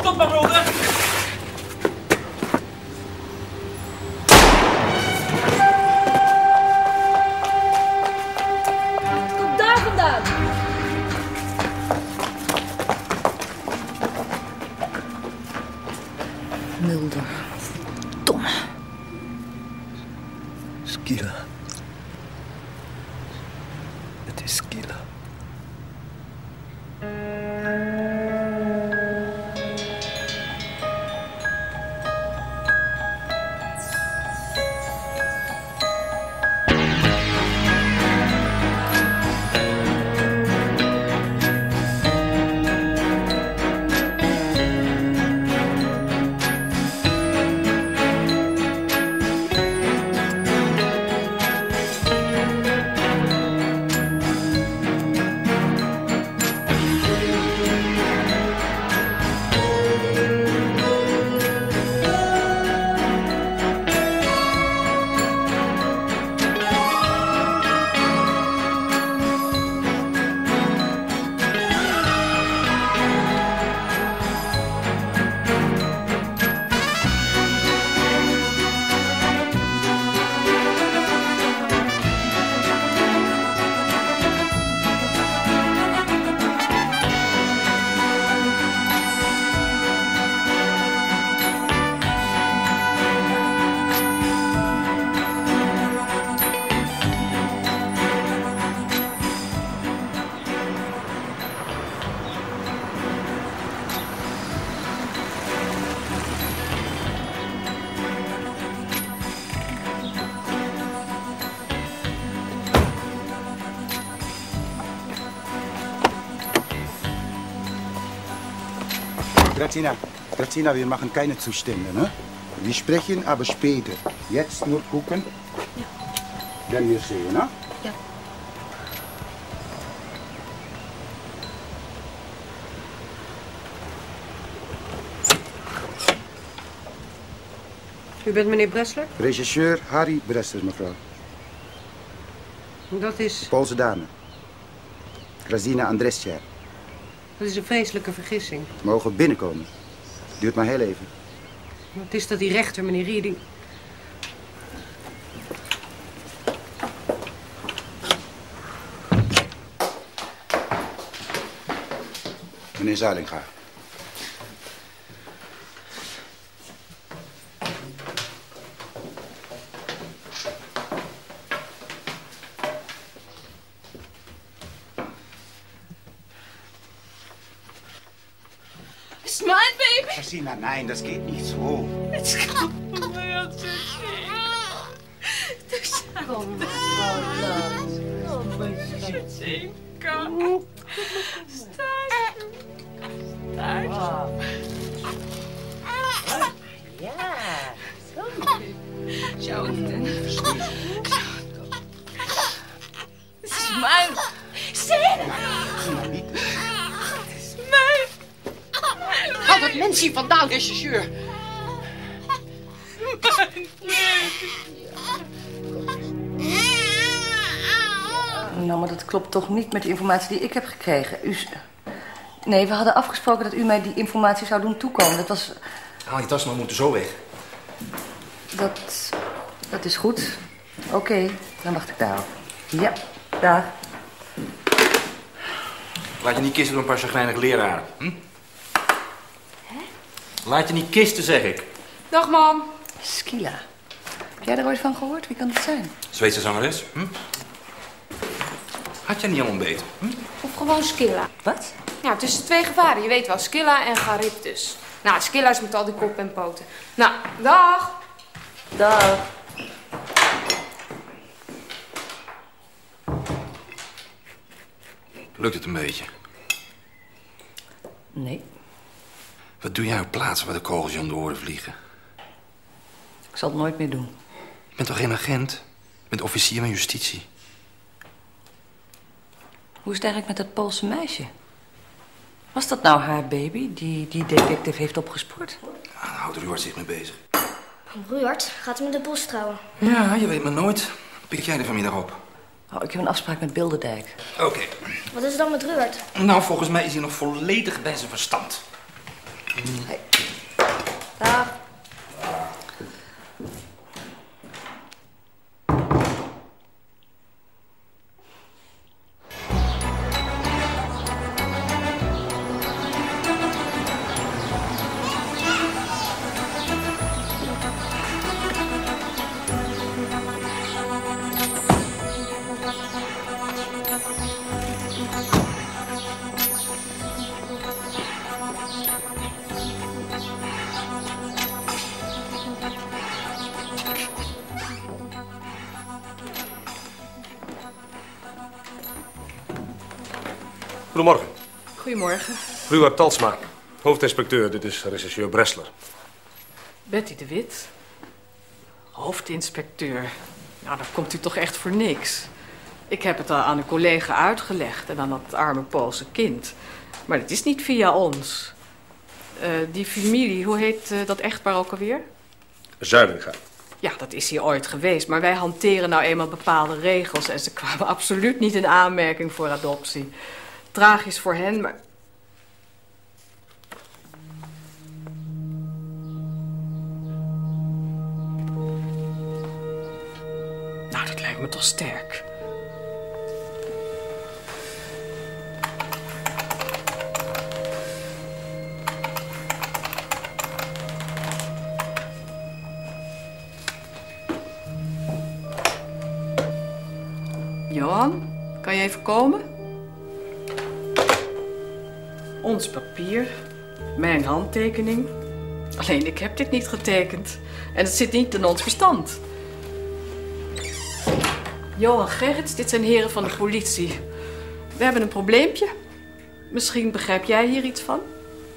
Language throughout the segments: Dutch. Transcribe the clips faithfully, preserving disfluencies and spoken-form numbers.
op, mijn broeder! Het komt daar vandaan. Mulder. Verdomme. Skila. Het is Skila. Grazina, Grazina, wir machen keine Zustände, ne? Wir sprechen aber später. Jetzt nur gucken, ja. Wenn wir sehen, ne? Ja. U bent meneer Bressler? Regisseur Harry Bressler, mevrouw. Dat is... Poolse dame. Grazina Andrescia. Dat is een vreselijke vergissing. Mogen binnenkomen. Duurt maar heel even. Wat is dat die rechter, meneer Rieding? Meneer Zuilinga. Is mijn baby? Grazina, nein, das geht nicht so. Het gaat heel te zien. Kom maar, kom maar. Kom. Stage. Stage. Ja, Zo. Het is mijn. Zie niet. Het is mijn. Haal dat mens hier vandaan, regisseur. Nou, maar dat klopt toch niet met de informatie die ik heb gekregen. U... Nee, we hadden afgesproken dat u mij die informatie zou doen toekomen. Dat was... Haal je tas maar, we moeten zo weg. Dat... Dat is goed. Oké, okay, dan wacht ik daarop. Ja, daar. Laat je niet kisten door een paar chagrijnige leraren. Hm? Hè? Laat je niet kisten, zeg ik. Dag, mam. Skila. Heb jij er ooit van gehoord? Wie kan dat zijn? Zweedse zangeres. Hm? Had jij niet al ontbeten? Hm? Of gewoon Skilla. Wat? Ja, tussen twee gevaren. Je weet wel, Skilla en Charybdis. Nou, Skilla is met al die kop en poten. Nou, dag. Dag. Lukt het een beetje? Nee. Wat doe jij op plaatsen waar de kogels je om de oren vliegen? Ik zal het nooit meer doen. Je bent toch geen agent? Je bent officier van justitie. Hoe is het eigenlijk met dat Poolse meisje? Was dat nou haar baby die die detective heeft opgespoord? Ja, daar houdt Ruud zich mee bezig. Ruud, gaat met de bos trouwen? Ja, je weet maar nooit. Pik jij de vanmiddag op? Oh, ik heb een afspraak met Bilderdijk. Oké. Okay. Wat is er dan met Ruud? Nou, volgens mij is hij nog volledig bij zijn verstand. Hey. Dag. Goedemorgen. Goedemorgen. Ruud Talsma, hoofdinspecteur. Dit is rechercheur Bressler. Betty de Wit, hoofdinspecteur. Nou, dan komt u toch echt voor niks. Ik heb het al aan een collega uitgelegd en aan dat arme Poolse kind. Maar het is niet via ons. Uh, die familie, hoe heet uh, dat echtpaar ook alweer? Zuidinga. Ja, dat is hier ooit geweest. Maar wij hanteren nou eenmaal bepaalde regels en ze kwamen absoluut niet in aanmerking voor adoptie. Tragisch voor hen, maar... Nou, dat lijkt me toch sterk. Johan, kan je even komen? Ons papier, mijn handtekening. Alleen ik heb dit niet getekend. En het zit niet in ons bestand. Johan Gerrits, dit zijn heren van de politie. We hebben een probleempje. Misschien begrijp jij hier iets van?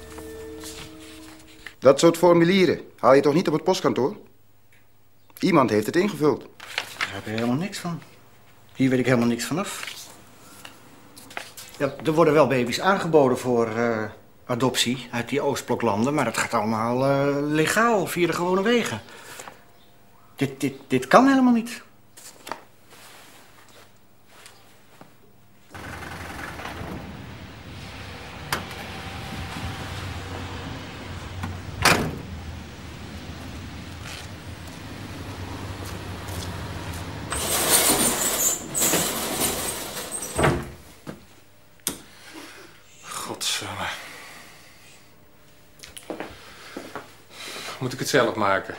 Dat soort formulieren haal je toch niet op het postkantoor? Iemand heeft het ingevuld. Daar heb je helemaal niks van. Hier weet ik helemaal niks vanaf. Ja, er worden wel baby's aangeboden voor uh, adoptie uit die Oostbloklanden, maar dat gaat allemaal uh, legaal, via de gewone wegen. Dit, dit, dit kan helemaal niet. Moet ik het zelf maken?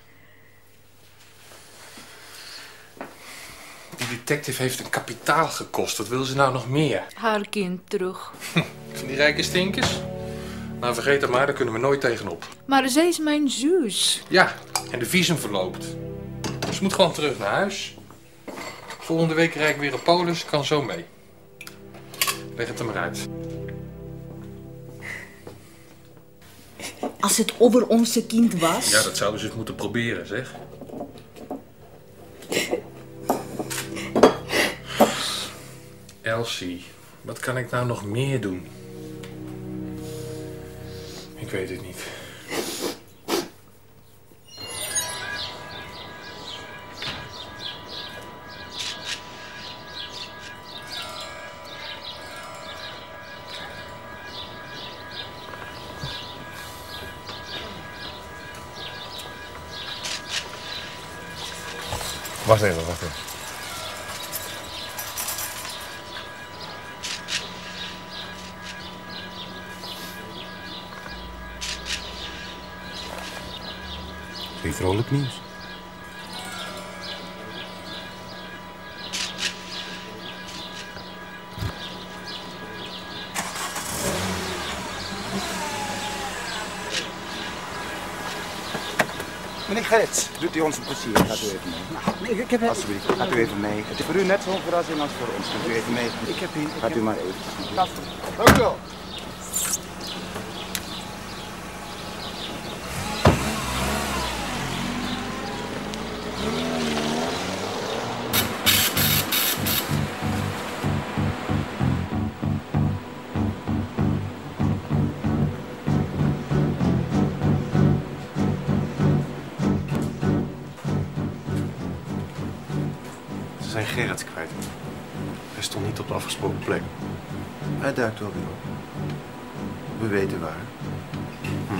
Die detective heeft een kapitaal gekost. Wat wil ze nou nog meer? Haar kind terug. Van die rijke stinkers? Nou, vergeet dat maar, daar kunnen we nooit tegenop. Maar zij is mijn zus. Ja, en de visum verloopt. Ze moet gewoon terug naar huis. Volgende week rijd ik weer op Polen, kan zo mee. Leg het er maar uit. Als het over onze kind was... Ja, dat zouden ze eens moeten proberen, zeg. Elsie, wat kan ik nou nog meer doen? Ik weet het niet. Wacht even, wacht even. Geen vrolijk nieuws. Meneer Gerrits, doet u ons een plezier? Gaat u even mee. Nou, ik heb... Alsjeblieft, gaat u even mee. Het is voor u net zo'n verrassing als voor ons. Gaat u even mee. Ik heb hier... Gaat u maar even. Dank u wel. Ze zijn Gerrits kwijt. Hij stond niet op de afgesproken plek. Hij duikt wel weer op. We weten waar. Hm.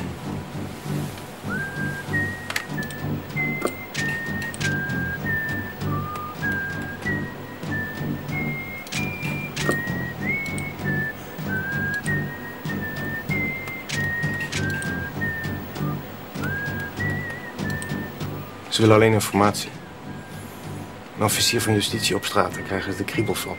Ze willen alleen informatie. Een officier van justitie op straat, daar krijgen ze de kriebels van.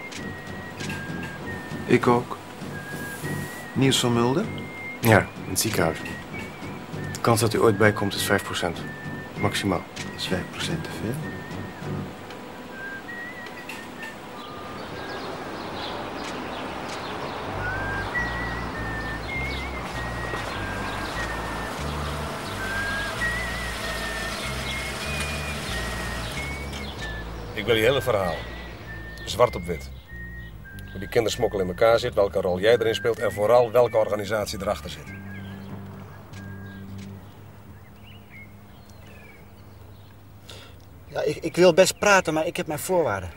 Ik ook. Niels van Mulder? Ja, in het ziekenhuis. De kans dat u ooit bijkomt is vijf procent. Maximaal. Dat is vijf procent te veel. Ik wil je hele verhaal. Zwart op wit. Hoe die kindersmokkel in elkaar zit, welke rol jij erin speelt en vooral welke organisatie erachter zit. Ja, ik, ik wil best praten, maar ik heb mijn voorwaarden.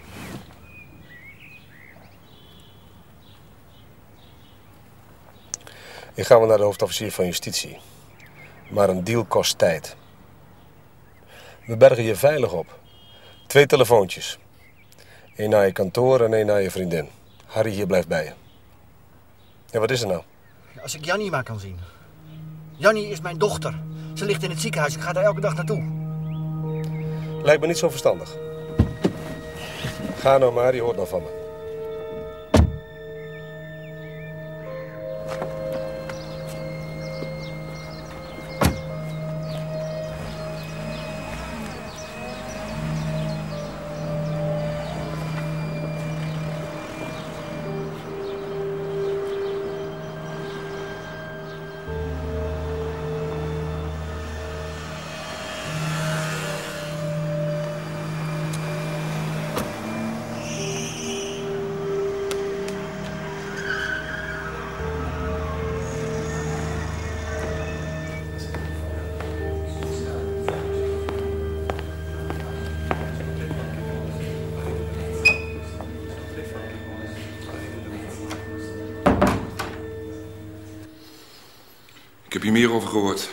Ik ga wel naar de hoofdofficier van justitie. Maar een deal kost tijd. We bergen je veilig op. Twee telefoontjes. Eén naar je kantoor en één naar je vriendin. Harry hier blijft bij je. Ja, wat is er nou? Als ik Jannie maar kan zien. Jannie is mijn dochter. Ze ligt in het ziekenhuis. Ik ga daar elke dag naartoe. Lijkt me niet zo verstandig. Ga nou maar, je hoort nog van me. Ik heb hier meer over gehoord.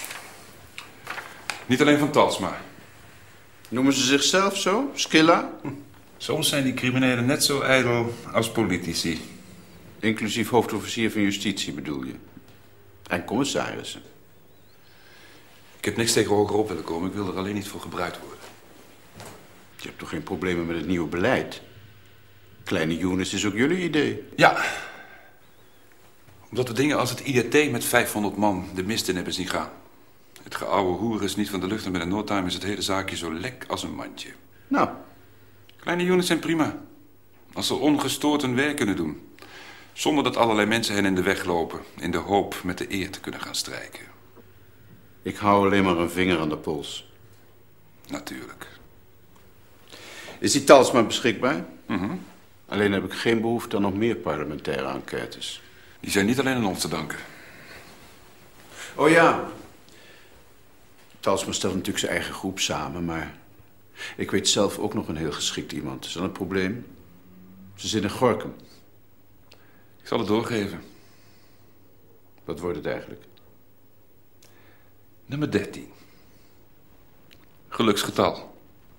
Niet alleen van Talsma. Noemen ze zichzelf zo? Skilla? Soms zijn die criminelen net zo ijdel als politici. Inclusief hoofdofficier van justitie bedoel je? En commissarissen? Ik heb niks tegen hogerop willen komen. Ik wil er alleen niet voor gebruikt worden. Je hebt toch geen problemen met het nieuwe beleid? Kleine Younes is ook jullie idee. Ja. Omdat we dingen als het I R T met vijfhonderd man de mist in hebben zien gaan. Het geouwe hoer is niet van de lucht en binnen no time is het hele zaakje zo lek als een mandje. Nou. Kleine jongens zijn prima. Als ze ongestoord hun werk kunnen doen. Zonder dat allerlei mensen hen in de weg lopen. In de hoop met de eer te kunnen gaan strijken. Ik hou alleen maar een vinger aan de pols. Natuurlijk. Is die Talsma beschikbaar? Mm-hmm. Alleen heb ik geen behoefte aan nog meer parlementaire enquêtes. Die zijn niet alleen aan ons te danken. Oh ja. Talsma stelt natuurlijk zijn eigen groep samen, maar ik weet zelf ook nog een heel geschikt iemand. Is dat een probleem? Ze zit in Gorinchem. Ik zal het doorgeven. Wat wordt het eigenlijk? Nummer dertien. Geluksgetal.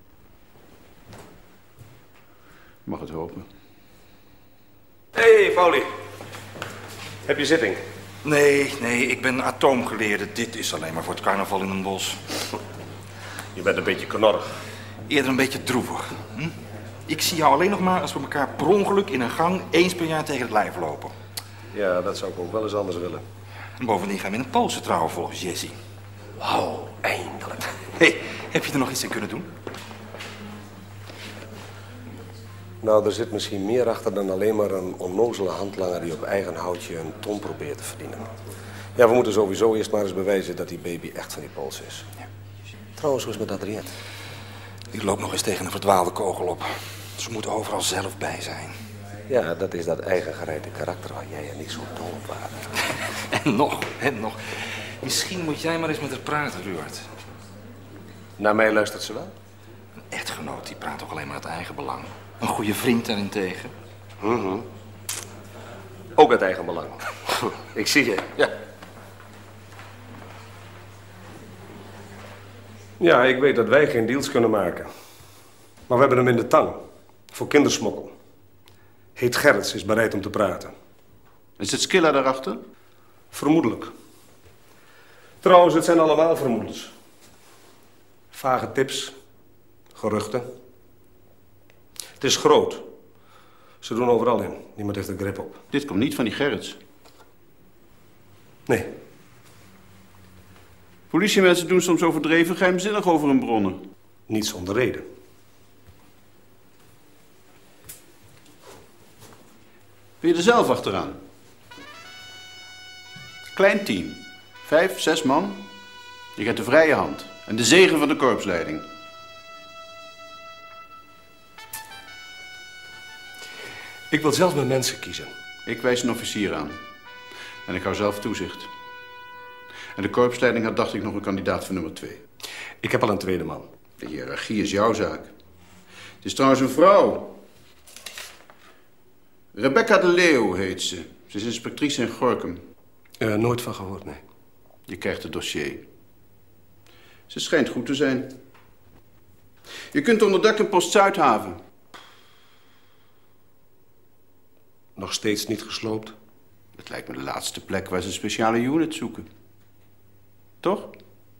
Mag het hopen. Hé, hey, Pauli. Heb je zitting? Nee, nee, ik ben atoomgeleerde. Dit is alleen maar voor het carnaval in een bos. Je bent een beetje knorrig. Eerder een beetje droevig. Hm? Ik zie jou alleen nog maar als we elkaar per ongeluk in een gang eens per jaar tegen het lijf lopen. Ja, dat zou ik ook wel eens anders willen. En bovendien gaan we in een Poolse trouwen volgens Jessie. Wauw, eindelijk. Hé, hey, heb je er nog iets aan kunnen doen? Nou, er zit misschien meer achter dan alleen maar een onnozele handlanger die op eigen houtje een ton probeert te verdienen. Ja, we moeten sowieso eerst maar eens bewijzen dat die baby echt van die Pools is. Ja. Trouwens, hoe is het met Adrienne? Die loopt nog eens tegen een verdwaalde kogel op. Ze moet overal zelf bij zijn. Ja, dat is dat eigen gereide karakter waar jij en ik zo dol op waren. En nog, en nog. Misschien moet jij maar eens met haar praten, Ruud. Naar mij luistert ze wel? Een echtgenoot die praat toch alleen maar uit eigen belang. Een goede vriend daarentegen. Mm-hmm. Ook uit eigen belang. Ik zie je. Ja. Ja, ik weet dat wij geen deals kunnen maken. Maar we hebben hem in de tang. Voor kindersmokkel. Heet Gerrits, is bereid om te praten. Is het Skilla daarachter? Vermoedelijk. Trouwens, het zijn allemaal vermoedens. Vage tips, geruchten. Het is groot. Ze doen overal in. Niemand heeft er grip op. Dit komt niet van die Gerrits. Nee. Politiemensen doen soms overdreven geheimzinnig over hun bronnen. Niet zonder reden. Ben je er zelf achteraan? Klein team. Vijf, zes man. Je hebt de vrije hand. En de zegen van de korpsleiding. Ik wil zelf mijn mensen kiezen. Ik wijs een officier aan. En ik hou zelf toezicht. En de korpsleiding had, dacht ik, nog een kandidaat voor nummer twee. Ik heb al een tweede man. De hiërarchie is jouw zaak. Het is trouwens een vrouw. Rebecca de Leeuw heet ze. Ze is inspectrice in Gorinchem. Uh, nooit van gehoord, nee. Je krijgt het dossier. Ze schijnt goed te zijn. Je kunt onder dak in Post Zuidhaven. Nog steeds niet gesloopt? Het lijkt me de laatste plek waar ze een speciale unit zoeken. Toch?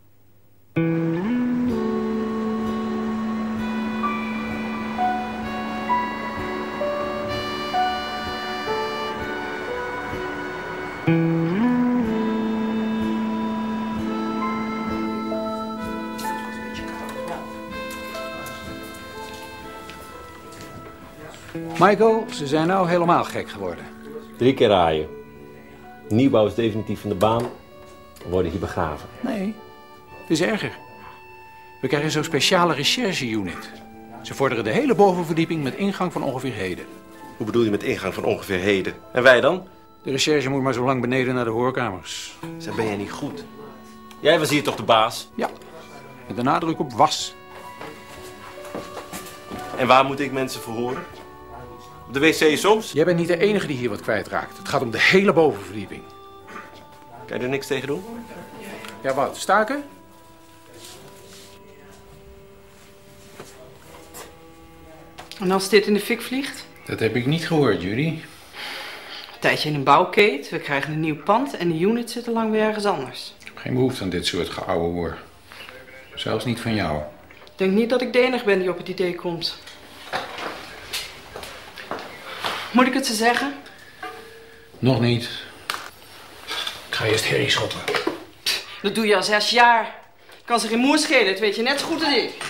Michael, ze zijn nou helemaal gek geworden. Drie keer raaien. Nieuwbouw is definitief van de baan. We worden hier begraven. Nee, het is erger. We krijgen zo'n speciale recherche-unit. Ze vorderen de hele bovenverdieping met ingang van ongeveer heden. Hoe bedoel je met ingang van ongeveer heden? En wij dan? De recherche moet maar zo lang beneden naar de hoorkamers. Zeg, ben jij niet goed? Jij was hier toch de baas? Ja, met de nadruk op was. En waar moet ik mensen verhoren? Op de wc soms? Jij bent niet de enige die hier wat kwijtraakt. Het gaat om de hele bovenverdieping. Kan je er niks tegen doen? Ja, wat? Staken? En als dit in de fik vliegt? Dat heb ik niet gehoord, Judy. Een tijdje in een bouwkeet, we krijgen een nieuw pand en de unit zit al lang weer ergens anders. Ik heb geen behoefte aan dit soort geouwehoer. Zelfs niet van jou. Ik denk niet dat ik de enige ben die op het idee komt. Moet ik het ze zeggen? Nog niet. Ik ga eerst herrie schoppen. Dat doe je al zes jaar. Kan zich geen moer schelen, dat weet je net zo goed als ik.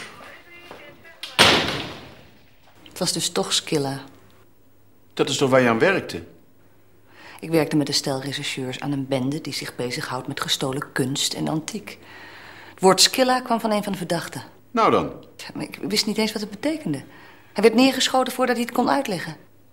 Het was dus toch Skilla. Dat is toch waar je aan werkte? Ik werkte met een stel rechercheurs aan een bende die zich bezighoudt met gestolen kunst en antiek. Het woord Skilla kwam van een van de verdachten. Nou dan? Ja, maar ik wist niet eens wat het betekende. Hij werd neergeschoten voordat hij het kon uitleggen.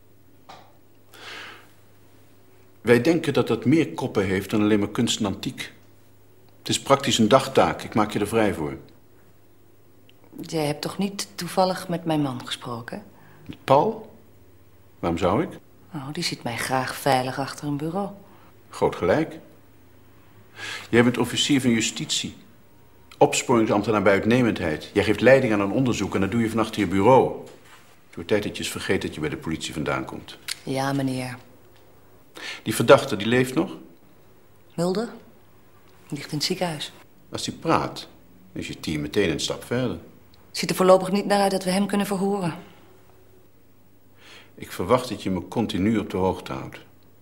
Wij denken dat dat meer koppen heeft dan alleen maar kunst en antiek. Het is praktisch een dagtaak. Ik maak je er vrij voor. Jij hebt toch niet toevallig met mijn man gesproken? Met Paul? Waarom zou ik? Oh, die ziet mij graag veilig achter een bureau. Groot gelijk. Jij bent officier van justitie. Opsporingsambtenaar bij uitnemendheid. Jij geeft leiding aan een onderzoek en dat doe je van achter je bureau. Het wordt tijd dat je eens vergeet dat je bij de politie vandaan komt. Ja, meneer. Die verdachte, die leeft nog? Mulder? Die ligt in het ziekenhuis. Als hij praat, is je team meteen een stap verder. Het ziet er voorlopig niet naar uit dat we hem kunnen verhoren. Ik verwacht dat je me continu op de hoogte houdt.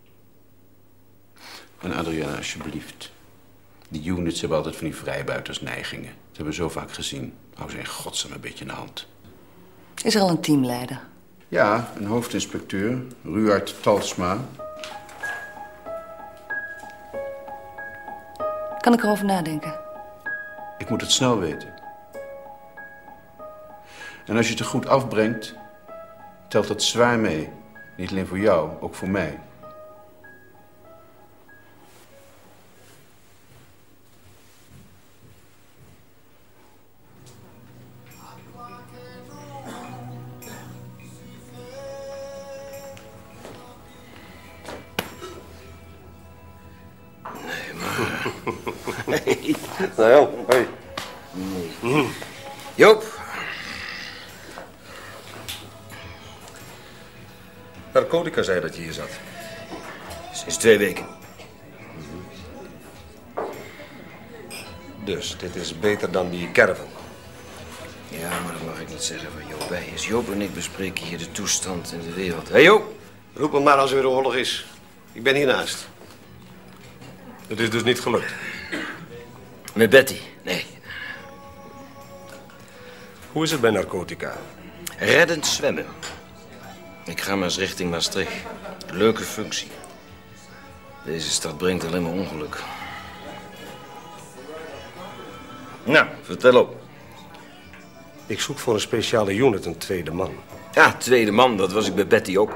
En Adriana, alsjeblieft. Die units hebben altijd van die vrijbuitersneigingen. Dat hebben we zo vaak gezien. Hou ze in godsnaam een beetje in de hand. Is er al een teamleider? Ja, een hoofdinspecteur, Ruard Talsma. Kan ik erover nadenken? Ik moet het snel weten. En als je het er goed afbrengt, telt dat zwaar mee. Niet alleen voor jou, ook voor mij. Hey. Nou ja, hey. Nee. Joop. Narcotica zei dat je hier zat. Sinds twee weken. Dus, dit is beter dan die caravan. Ja, maar dat mag ik niet zeggen van Joop bij is. Joop en ik bespreken hier de toestand in de wereld. Hé, hey, Joop! Roep me maar als er weer oorlog is. Ik ben hiernaast. Het is dus niet gelukt. Met Betty? Nee. Hoe is het bij narcotica? Reddend zwemmen. Ik ga maar eens richting Maastricht. Leuke functie. Deze stad brengt alleen maar ongeluk. Nou, vertel op. Ik zoek voor een speciale unit een tweede man. Ja, tweede man, dat was ik bij Betty ook.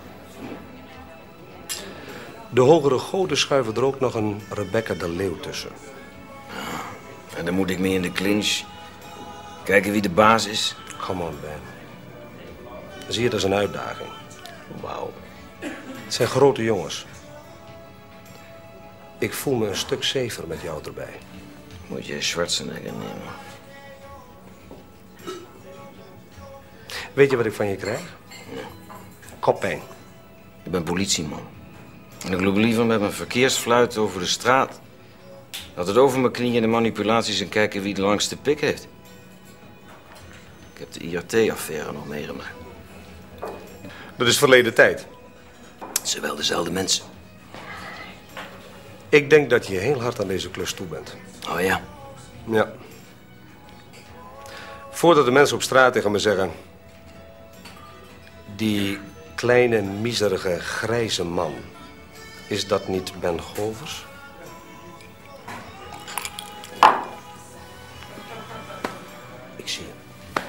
De hogere goden schuiven er ook nog een Rebecca de Leeuw tussen. En dan moet ik mee in de clinch. Kijken wie de baas is. Come on, Ben. Zie je het als een uitdaging. Wauw. Het zijn grote jongens. Ik voel me een stuk safer met jou erbij. Moet je Schwarzenegger nemen. Weet je wat ik van je krijg? Ja. Koppijn. Ik ben politieman. En ik loop liever met mijn verkeersfluit over de straat. Dat het over mijn knieën en de manipulaties en kijken wie de langste pik heeft. Ik heb de I R T-affaire nog meegemaakt. Dat is verleden tijd. Het zijn wel dezelfde mensen. Ik denk dat je heel hard aan deze klus toe bent. Oh ja? Ja. Voordat de mensen op straat tegen me zeggen... Die kleine, miserige, grijze man... Is dat niet Ben Govers? Ik zie hem.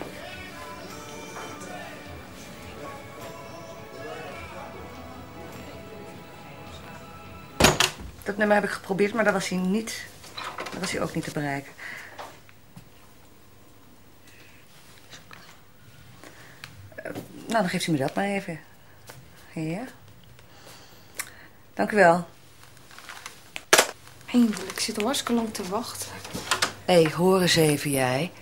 Dat nummer heb ik geprobeerd, maar daar was hij niet... Daar was hij ook niet te bereiken. Uh, nou, dan geeft u me dat maar even. Ja. Dank u wel. Eindelijk, ik zit al hartstikke lang te wachten. Hé, hey, hoor eens even jij.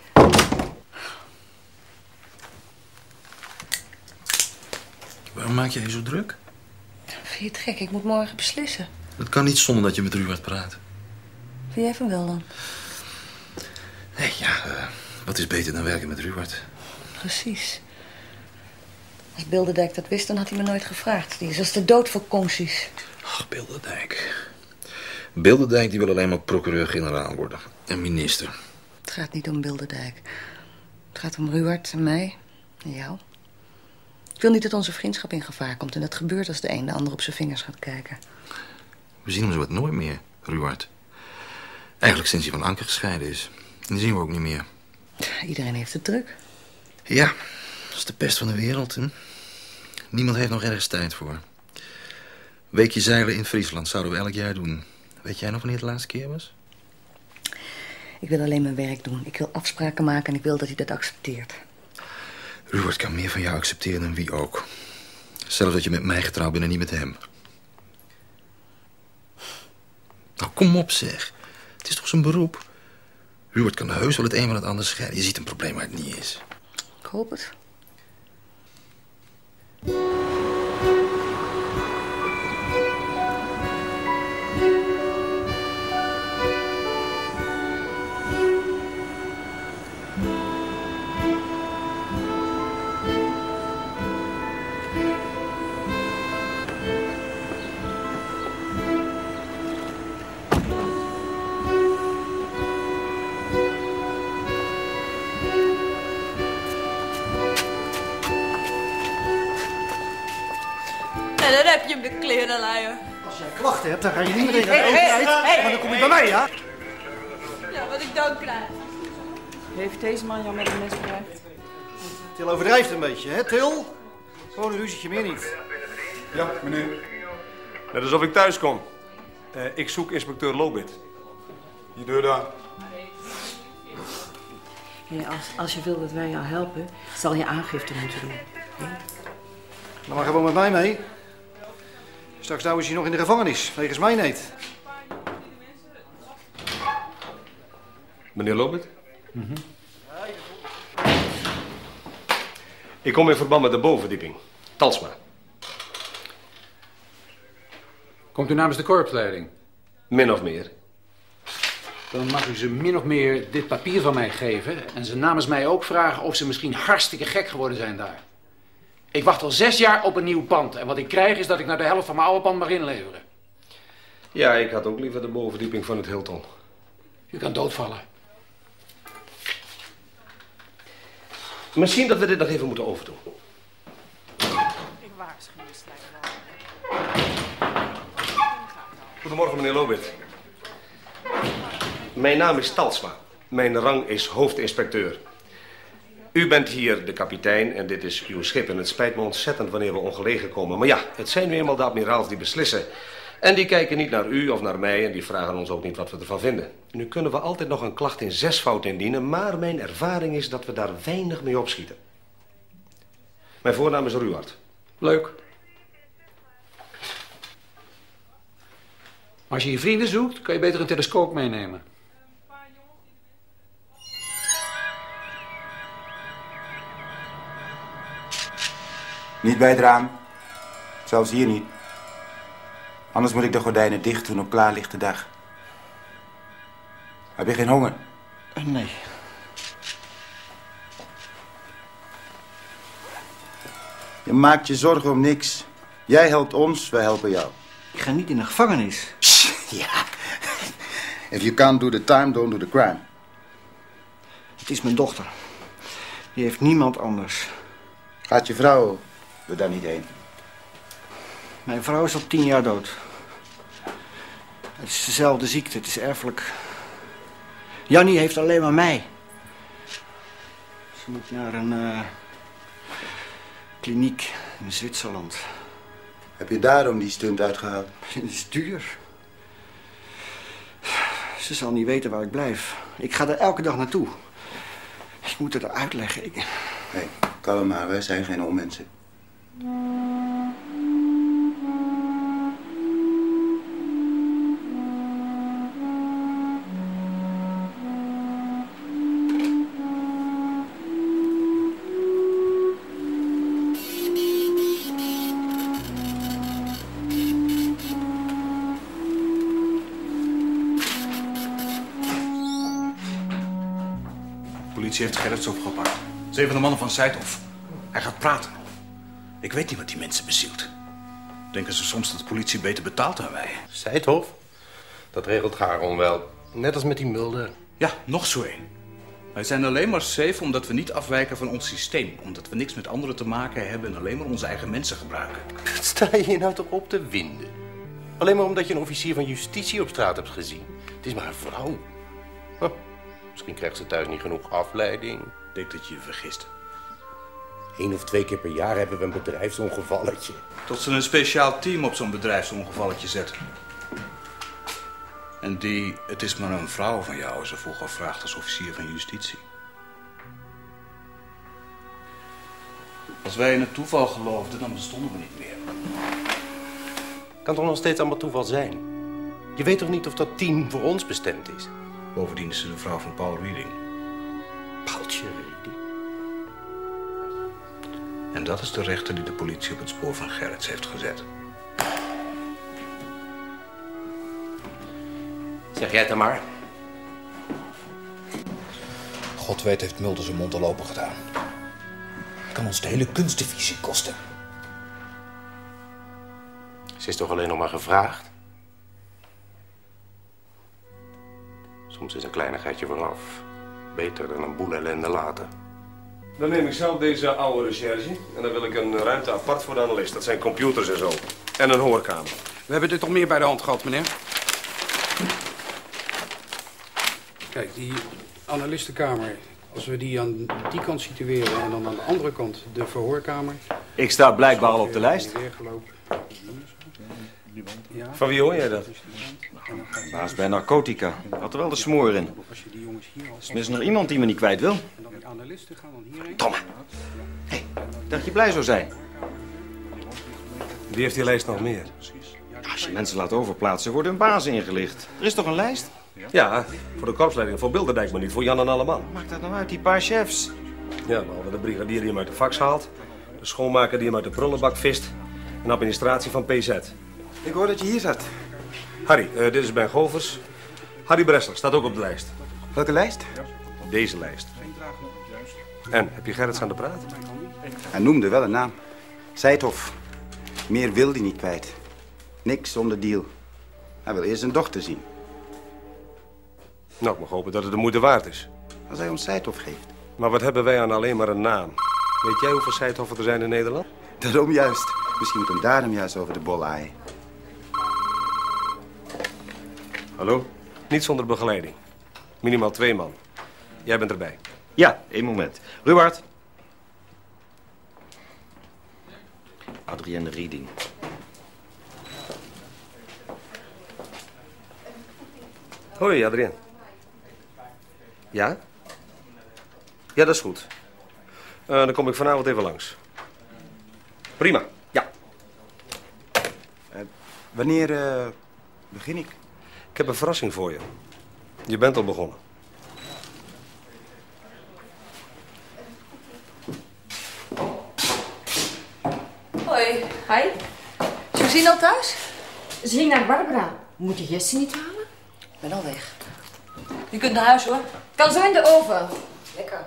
Waarom maak jij je zo druk? Vind je het gek? Ik moet morgen beslissen. Dat kan niet zonder dat je met Ruwaard praat. Vind jij van wel dan? Nee, ja, uh, wat is beter dan werken met Ruwaard? Precies. Als Bilderdijk dat wist, dan had hij me nooit gevraagd. Die is als de dood voor concties. Ach, Bilderdijk. Bilderdijk die wil alleen maar procureur-generaal worden. En minister. Het gaat niet om Bilderdijk. Het gaat om Ruwaard en mij en jou. Ik wil niet dat onze vriendschap in gevaar komt. En dat gebeurt als de een de ander op zijn vingers gaat kijken. We zien hem zo wat nooit meer, Ruwaard. Eigenlijk sinds hij van Anke gescheiden is. En die zien we ook niet meer. Iedereen heeft het druk. Ja, dat is de pest van de wereld, hè? Niemand heeft nog ergens tijd voor. Weekje zeilen in Friesland zouden we elk jaar doen. Weet jij nog wanneer het de laatste keer was? Ik wil alleen mijn werk doen. Ik wil afspraken maken en ik wil dat hij dat accepteert. Ruwaard kan meer van jou accepteren dan wie ook. Zelfs dat je met mij getrouwd bent en niet met hem. Nou, kom op zeg. Het is toch zijn beroep? Ruwaard kan heus wel het een van het ander scheiden. Je ziet een probleem waar het niet is. Ik hoop het. En dan heb je hem de klerenleier. Als jij klachten hebt, dan ga je niet meteen naar Hey, de hey, overheid. hey, hey, maar dan kom je hey. bij mij, ja? Ja, wat ik dan krijg. Heeft deze man jou met een mes bedreigd? Til overdrijft een beetje, hè, Til? Gewoon een ruzietje meer niet. Ja, meneer. Net alsof ik thuis kom. Uh, ik zoek inspecteur Lobit. Die deur daar. Nee, als, als je wil dat wij jou helpen, zal je aangifte moeten doen. Ja? Dan maar gewoon met mij mee. Straks nou is hij nog in de gevangenis, wegens mij niet. Meneer Lobit? Mm-hmm. Ik kom in verband met de bovenverdieping. Talsma. Komt u namens de korpsleiding? Min of meer. Dan mag u ze min of meer dit papier van mij geven en ze namens mij ook vragen of ze misschien hartstikke gek geworden zijn daar. Ik wacht al zes jaar op een nieuw pand en wat ik krijg is dat ik naar de helft van mijn oude pand mag inleveren. Ja, ik had ook liever de bovenverdieping van het Hilton. U kan doodvallen. Misschien dat we dit nog even moeten overdoen. Ik waarschuw je straks Goedemorgen, meneer Lobit. Mijn naam is Talsma. Mijn rang is hoofdinspecteur. U bent hier de kapitein en dit is uw schip. En het spijt me ontzettend wanneer we ongelegen komen. Maar ja, het zijn nu eenmaal de admiraals die beslissen. En die kijken niet naar u of naar mij en die vragen ons ook niet wat we ervan vinden. Nu kunnen we altijd nog een klacht in zesvoud indienen, maar mijn ervaring is dat we daar weinig mee opschieten. Mijn voornaam is Ruard. Leuk. Maar als je je vrienden zoekt, kan je beter een telescoop meenemen. Niet bij het raam. Zelfs hier niet. Anders moet ik de gordijnen dicht doen op klaarlichte dag. Heb je geen honger? Nee. Je maakt je zorgen om niks. Jij helpt ons, wij helpen jou. Ik ga niet in de gevangenis. Ja. If you can't do the time, don't do the crime. Het is mijn dochter. Die heeft niemand anders. Gaat je vrouw er daar niet heen? Mijn vrouw is al tien jaar dood. Het is dezelfde ziekte, het is erfelijk. Jannie heeft alleen maar mij. Ze moet naar een uh, kliniek in Zwitserland. Heb je daarom die stunt uitgehaald? Het is duur. Ze zal niet weten waar ik blijf. Ik ga er elke dag naartoe. Ik moet het haar uitleggen. Ik... Nee, kalm maar, wij zijn geen onmensen. De politie heeft Gerrits opgepakt. Zeven de mannen van Seithof. Hij gaat praten. Ik weet niet wat die mensen bezielt. Denken ze soms dat de politie beter betaalt dan wij? Seithof? Dat regelt Garon wel. Net als met die Mulder. Ja, nog zo één. Wij zijn alleen maar safe omdat we niet afwijken van ons systeem. Omdat we niks met anderen te maken hebben en alleen maar onze eigen mensen gebruiken. Wat sta je nou toch op te winden? Alleen maar omdat je een officier van justitie op straat hebt gezien. Het is maar een vrouw. Huh. Misschien krijgt ze thuis niet genoeg afleiding. Ik denk dat je je vergist. Eén of twee keer per jaar hebben we een bedrijfsongevalletje. Tot ze een speciaal team op zo'n bedrijfsongevalletje zetten. En die, het is maar een vrouw van jou, ze vroeger vraagt als officier van justitie. Als wij in het toeval geloofden, dan bestonden we niet meer. Kan toch nog steeds allemaal toeval zijn? Je weet toch niet of dat team voor ons bestemd is? Bovendien is ze de vrouw van Paul Reading. Paultje Reading? En dat is de rechter die de politie op het spoor van Gerrits heeft gezet. Zeg jij het dan maar. God weet heeft Mulder zijn mond al open gedaan. Het kan ons de hele kunstdivisie kosten. Ze is toch alleen nog maar gevraagd? Soms is een kleinigheidje vanaf beter dan een boel ellende later. Dan neem ik zelf deze oude recherche en dan wil ik een ruimte apart voor de analist. Dat zijn computers en zo. En een hoorkamer. We hebben dit toch meer bij de hand gehad, meneer? Kijk, die analistenkamer, als we die aan die kant situeren en dan aan de andere kant de verhoorkamer. Ik sta blijkbaar al op de lijst. Van wie hoor jij dat? Baas bij narcotica. Had er wel de smoor in. Is er nog iemand die me niet kwijt wil? Tomme. Hé, dacht je blij zou zijn? Wie heeft die lijst nog meer? Als je mensen laat overplaatsen, worden hun bazen ingelicht. Er is toch een lijst? Ja, voor de korpsleiding, voor Bilderdijk, maar niet voor Jan en Alleman. Maakt dat nou uit, die paar chefs? Ja, behalve de brigadier die hem uit de fax haalt, de schoonmaker die hem uit de prullenbak vist en administratie van P Z. Ik hoor dat je hier zat. Harry, uh, dit is Ben Govers. Harry Bressler staat ook op de lijst. Welke lijst? Deze lijst. En, heb je Gerrits aan de praat? Hij noemde wel een naam. Seithof. Meer wil hij niet kwijt. Niks zonder deal. Hij wil eerst zijn dochter zien. Nou, ik mag hopen dat het de moeite waard is. Als hij ons Seithof geeft. Maar wat hebben wij aan alleen maar een naam? Weet jij hoeveel Seithoffen er zijn in Nederland? Daarom juist. Misschien moet hem daarom juist over de bol aaien. Hallo? Niet zonder begeleiding. Minimaal twee man. Jij bent erbij. Ja, één moment. Ruwaard. Adrienne Rieding. Hoi, Adrienne. Ja? Ja, dat is goed. Uh, dan kom ik vanavond even langs. Prima, ja. Uh, wanneer uh, begin ik? Ik heb een verrassing voor je. Je bent al begonnen. Hoi. Hi. Is Josine al thuis? Ze ging naar Barbara. Moet je Jesse niet halen? Ik ben al weg. Je kunt naar huis, hoor. Kan zo in de oven. Lekker.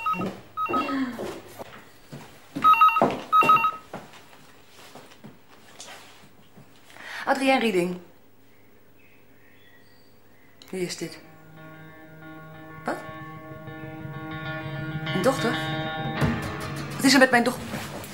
Adrienne Rieding. Wie is dit? Wat? Mijn dochter? Wat is er met mijn dochter?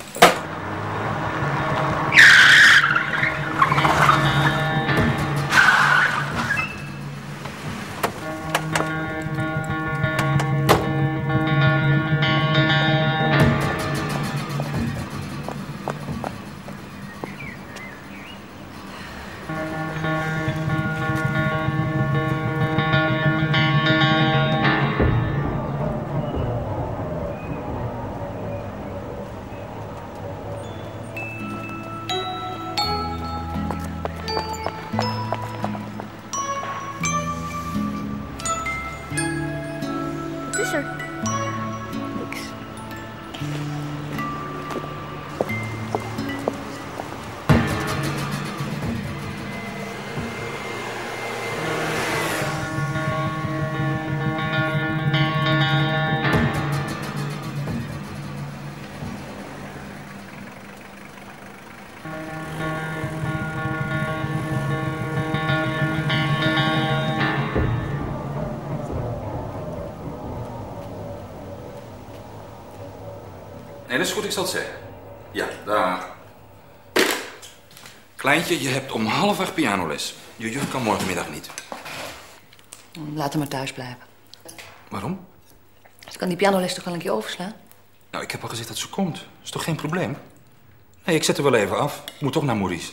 Nee, dat is goed, ik zal het zeggen. Ja, daar. Kleintje, je hebt om half acht pianoles. Je juf kan morgenmiddag niet. Laat hem maar thuis blijven. Waarom? Ze kan die pianoles toch wel een keer overslaan? Nou, ik heb al gezegd dat ze komt. Is toch geen probleem? Nee, ik zet er wel even af. Ik moet toch naar Maurice.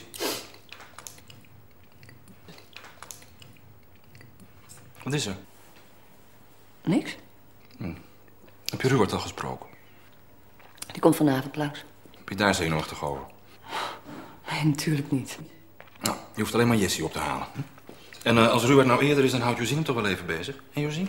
Wat is er? Niks. Hm. Heb je Ruwert al gesproken? Die komt vanavond langs. Heb je daar zenuwachtig over? Nee, natuurlijk niet. Nou, je hoeft alleen maar Jessie op te halen. Hm? En uh, als Ruwert nou eerder is, dan houdt Josine hem toch wel even bezig. En Josine?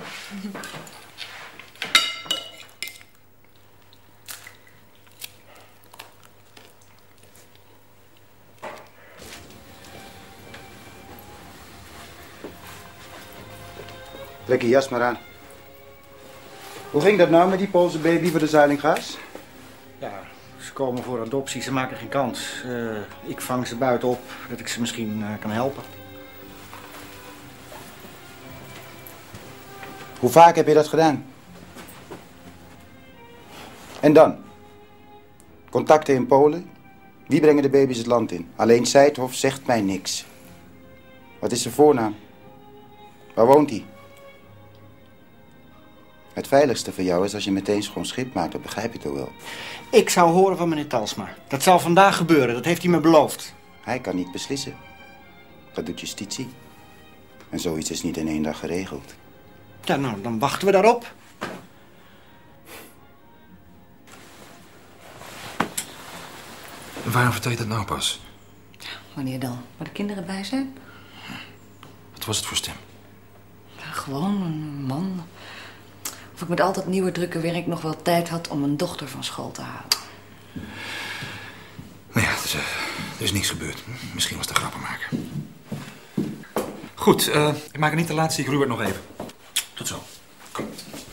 Trek je jas maar aan. Hoe ging dat nou met die Poolse baby voor de Zuilinga's? Ja, ze komen voor adoptie, ze maken geen kans. Uh, ik vang ze buiten op, dat ik ze misschien uh, kan helpen. Hoe vaak heb je dat gedaan? En dan? Contacten in Polen? Wie brengen de baby's het land in? Alleen Seithof zegt mij niks. Wat is zijn voornaam? Waar woont hij? Het veiligste voor jou is als je meteen schoon schip maakt, dat begrijp je toch wel? Ik zou horen van meneer Talsma. Dat zal vandaag gebeuren, dat heeft hij me beloofd. Hij kan niet beslissen. Dat doet justitie. En zoiets is niet in één dag geregeld. Ja, nou, dan wachten we daarop. Waarom vertel je dat nou pas? Wanneer dan? Waar de kinderen bij zijn? Wat was het voor stem? Ja, gewoon een man. Of ik met al dat nieuwe drukke werk nog wel tijd had om mijn dochter van school te halen. Nou ja, er is, uh, er is niks gebeurd. Misschien was het een grappenmaker. Goed, uh, ik maak het niet te laat, zie ik Ruud nog even. Tot zo. Kom.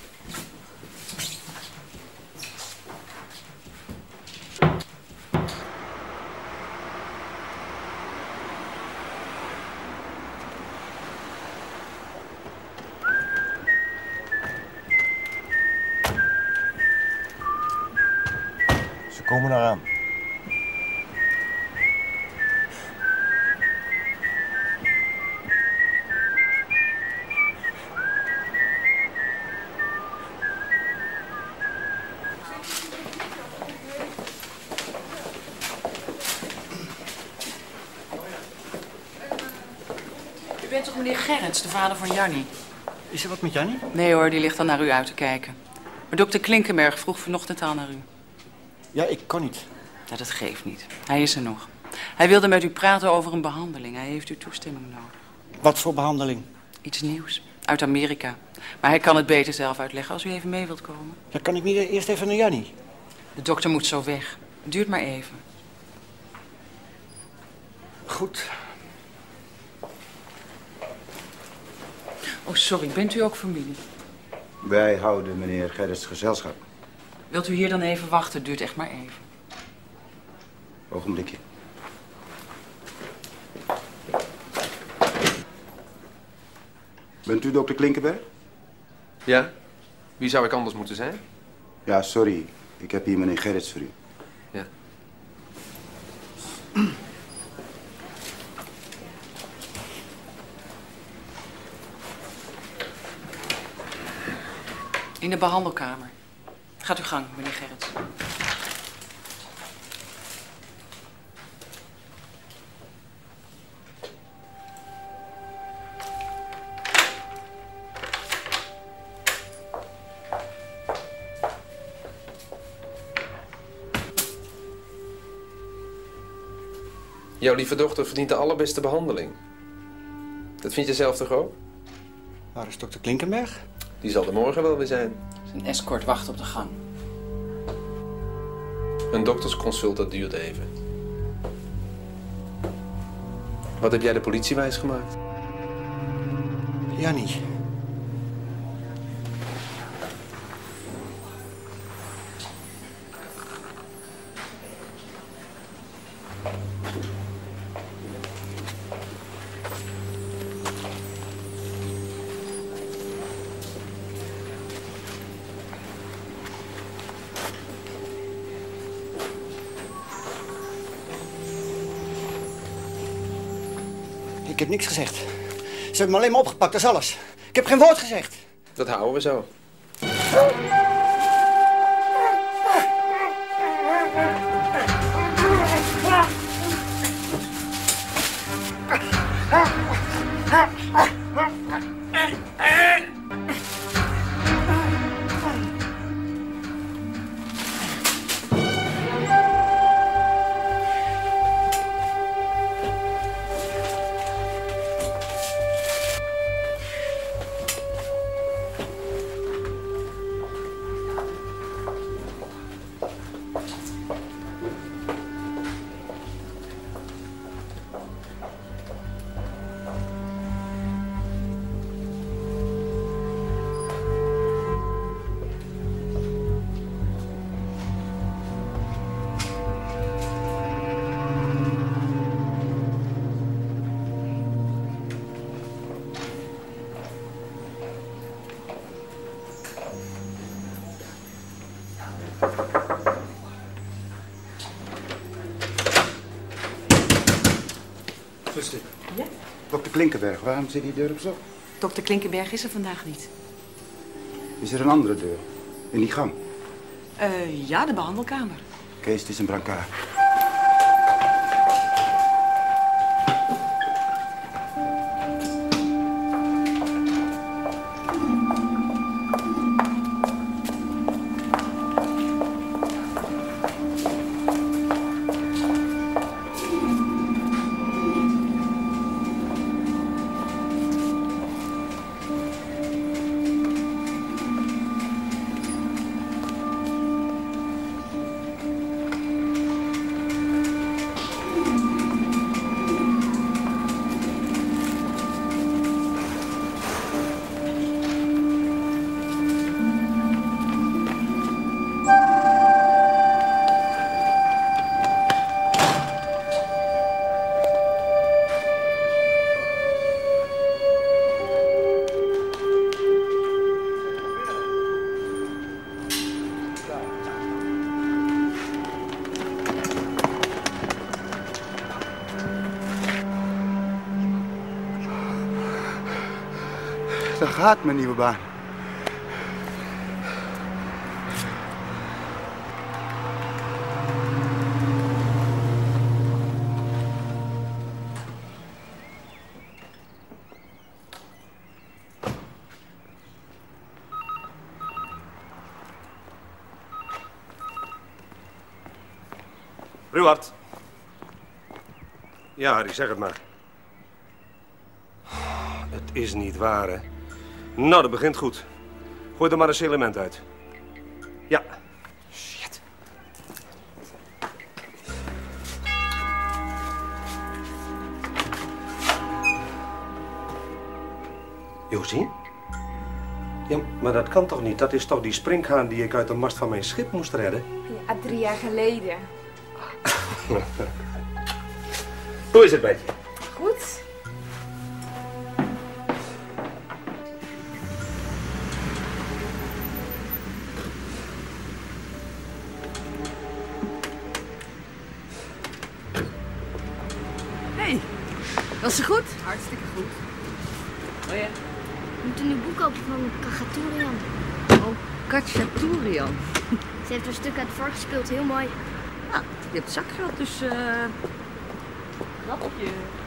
Ze komen eraan. U bent toch meneer Gerrits, de vader van Jannie? Is er wat met Jannie? Nee hoor, die ligt al naar u uit te kijken. Maar dokter Klinkenberg vroeg vanochtend al naar u. Ja, ik kan niet. Ja, dat geeft niet. Hij is er nog. Hij wilde met u praten over een behandeling. Hij heeft uw toestemming nodig. Wat voor behandeling? Iets nieuws. Uit Amerika. Maar hij kan het beter zelf uitleggen als u even mee wilt komen. Dan kan ik niet eerst even naar Jannie. De dokter moet zo weg. Het duurt maar even. Goed. Oh, sorry. Bent u ook familie? Wij houden meneer Gerrits gezelschap. Wilt u hier dan even wachten? Het duurt echt maar even. Ogenblikje. Bent u dokter Klinkenberg? Ja? Wie zou ik anders moeten zijn? Ja, sorry. Ik heb hier meneer Gerrits voor u. Ja. In de behandelkamer. Gaat uw gang, meneer Gerrits. Jouw lieve dochter verdient de allerbeste behandeling. Dat vind je zelf toch ook? Waar is dokter Klinkenberg? Die zal er morgen wel weer zijn. Zijn escort wacht op de gang. Een doktersconsult, dat duurt even. Wat heb jij de politie wijsgemaakt? Jannie. Ik heb niks gezegd. Ze hebben me alleen maar opgepakt, dat is alles. Ik heb geen woord gezegd. Dat houden we zo. Zuster. Ja? dokter Klinkenberg, waarom zit die deur op slot? Dokter Klinkenberg is er vandaag niet. Is er een andere deur? In die gang? Uh, ja, de behandelkamer. Kees, het is een brancard. Daar gaat mijn nieuwe baan. Ruward. Ja, Harry, zeg het maar. Het is niet waar, hè? Nou, dat begint goed. Gooi er maar een element uit. Ja. Shit. Josie? Ja, maar dat kan toch niet? Dat is toch die springhaan die ik uit de mast van mijn schip moest redden? Ja, drie jaar geleden. Hoe is het met je? Goed. Hey, was ze goed? Hartstikke goed. Oh ja? We moeten nu boek kopen van Kachaturian. Oh, Kachaturian. Ze heeft een stuk uit het vorige gespeeld, heel mooi. Nou, je hebt zakgeld, dus eh... Uh... Grappeltje.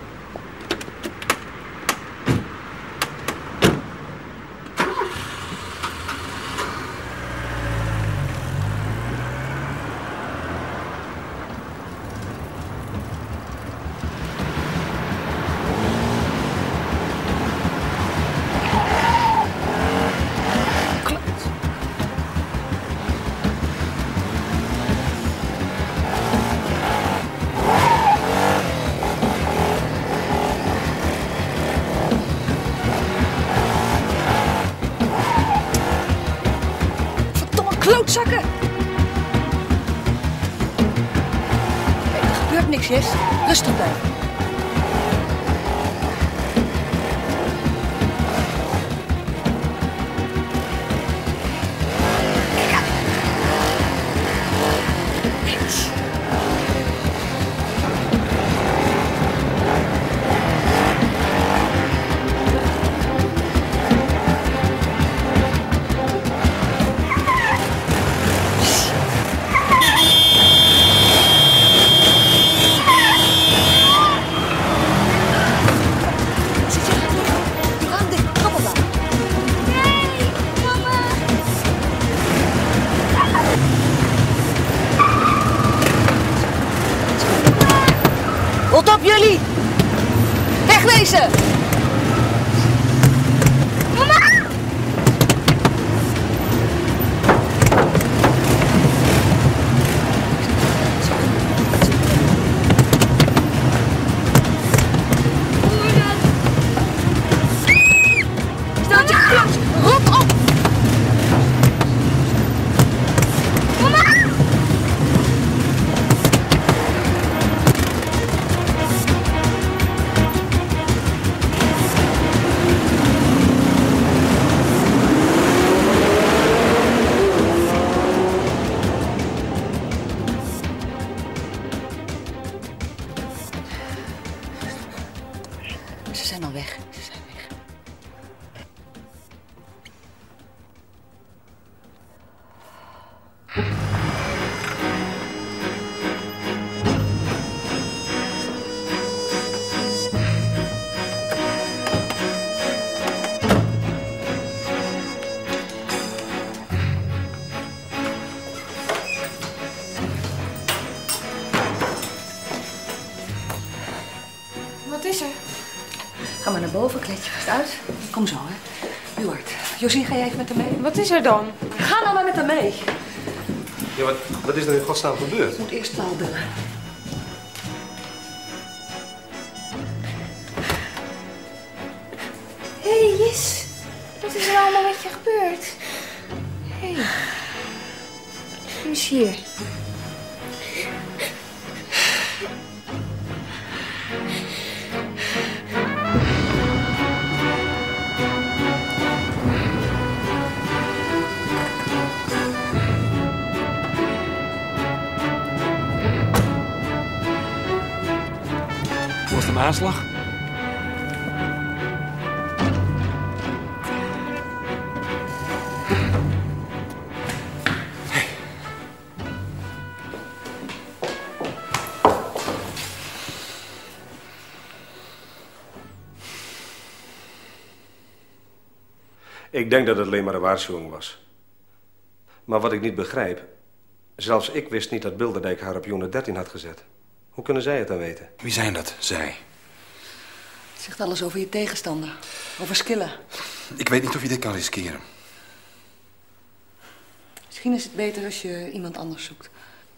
Klootzakken! Hey, er gebeurt niks, Jess. Rustig blijven. Rot op jullie! Wegwezen! Mama! Stoot je kloot! Rot op! Mama! Ze zijn al weg. Ze zijn weg. Wat is er? Ga maar naar boven, kleed je vast uit. Kom zo, hè. Eduard, Josie, ga jij even met hem mee? Wat is er dan? Ga nou maar met hem mee. Ja, wat, wat is er in godsnaam gebeurd? Ik moet eerst taal bellen. Hé, hey, Jis. Wat is er allemaal met je gebeurd? Hé. Hey. Wie is hier? Was het een aanslag? Ik denk dat het alleen maar een waarschuwing was. Maar wat ik niet begrijp... Zelfs ik wist niet dat Bilderdijk haar op unit dertien had gezet. Hoe kunnen zij het dan weten? Wie zijn dat, zij? Het zegt alles over je tegenstander. Over Skilla. Ik weet niet of je dit kan riskeren. Misschien is het beter als je iemand anders zoekt.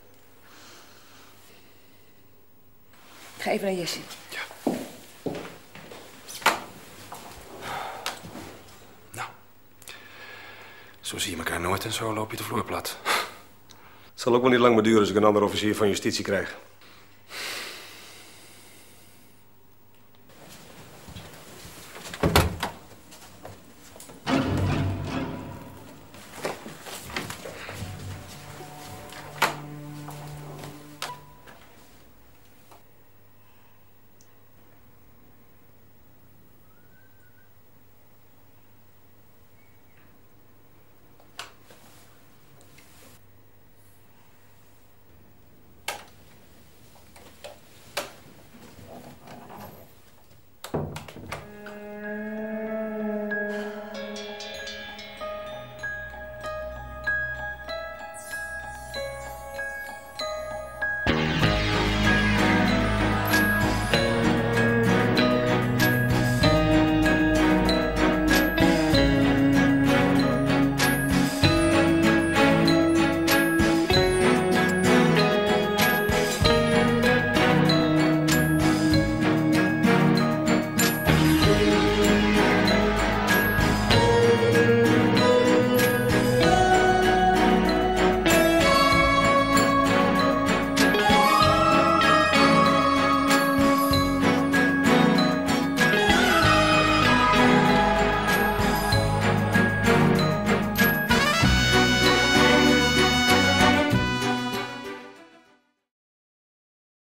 Ik ga even naar Jessie. Ja. Nou. Zo zie je elkaar nooit en zo loop je de vloer plat. Het zal ook wel niet lang meer duren als ik een ander officier van justitie krijg.